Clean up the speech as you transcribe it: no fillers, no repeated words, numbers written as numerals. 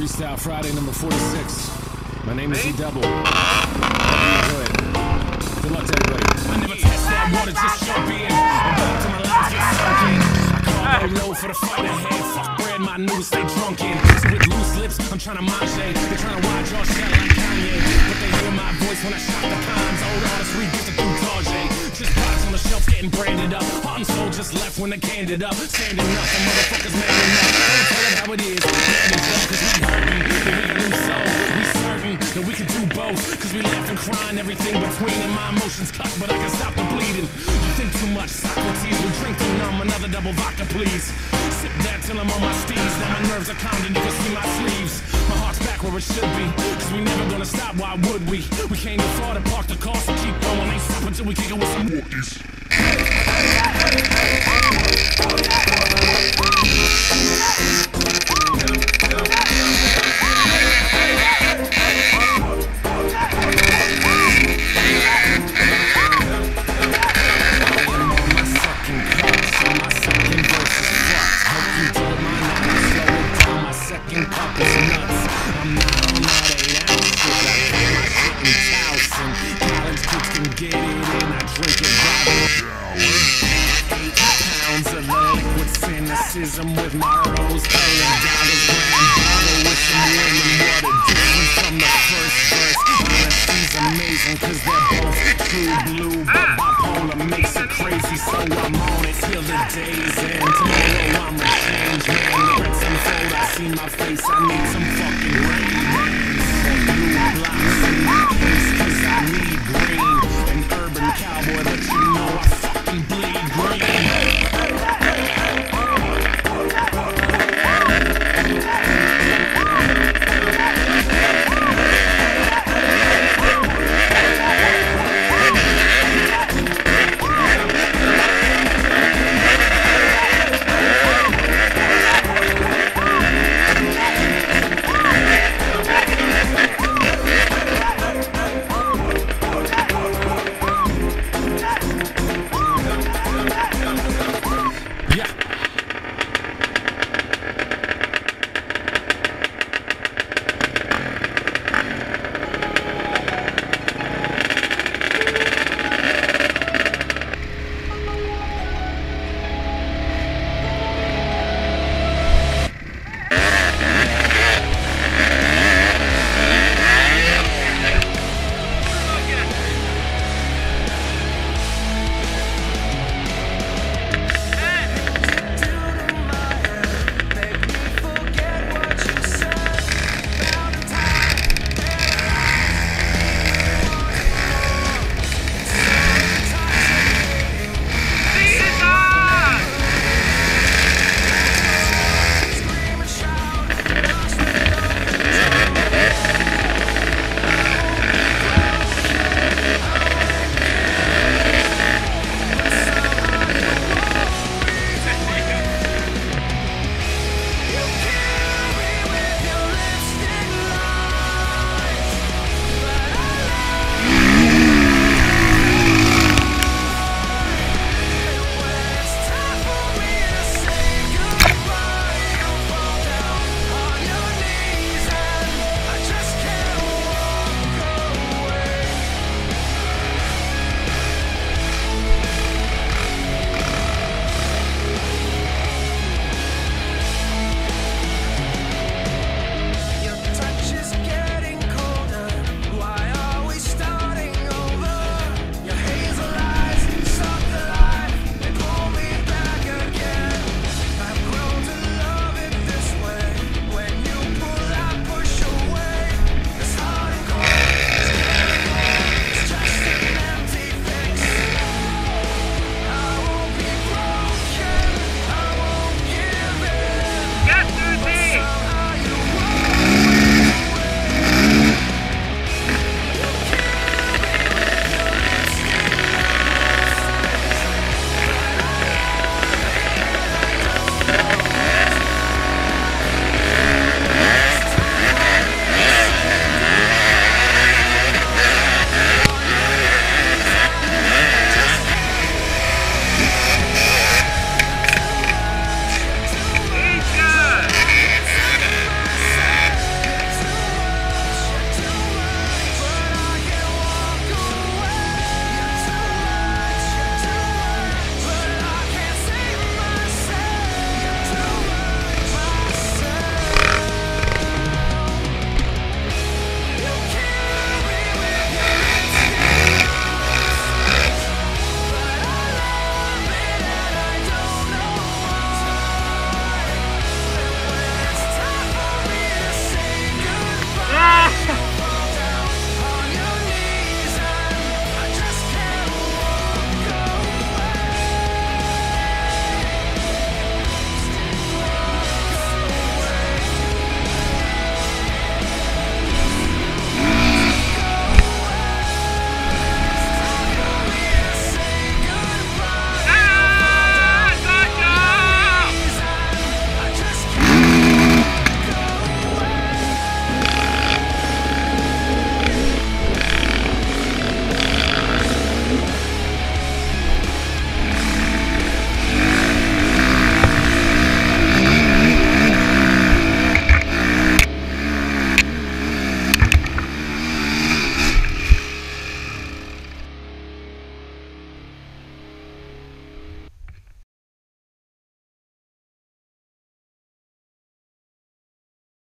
Freestyle Friday number 46. My name is E-Double. Enjoy it. Good luck to everybody. I never test that water, just jump in. I'm back to my lines, get sunk in. I call low for the fight ahead. Fuck bread, my noodles stay drunk in. So with loose lips, I'm trying to mange. They're trying to watch y'all shell like Kanye. But they hear my voice when I shock the cons. Old artists regifted through Tarjay. Just box on the shelf getting branded up. Heart and soul just left when they canned it up. Standing up, the motherfuckers man enough. Don't tell it how it is. Cause we hurting, but we got new soul. We certain that we can do both. Cause we laugh and crying, everything between. And my emotions cut, but I can stop the bleeding. You think too much, Socrates. We drink to numb, another double vodka, please. Sip that till I'm on my steez. Now my nerves are calmed and you can see my sleeves. My heart's back where it should be. Cause we never gonna stop, why would we? We came too far to park the car, so keep going. Ain't stop until we kick it with some walkies. Get it in, I drink it by the shower. 8 pounds of liquid cynicism with my rose colored dollars grand bottle with some lemon water. Different from the first verse. Honesty's amazing cause they're both true blue, but bipolar makes it crazy, so I'm on it till the day's end. Tomorrow I'm a changed man. Lyrics unfold, I see my face, I need some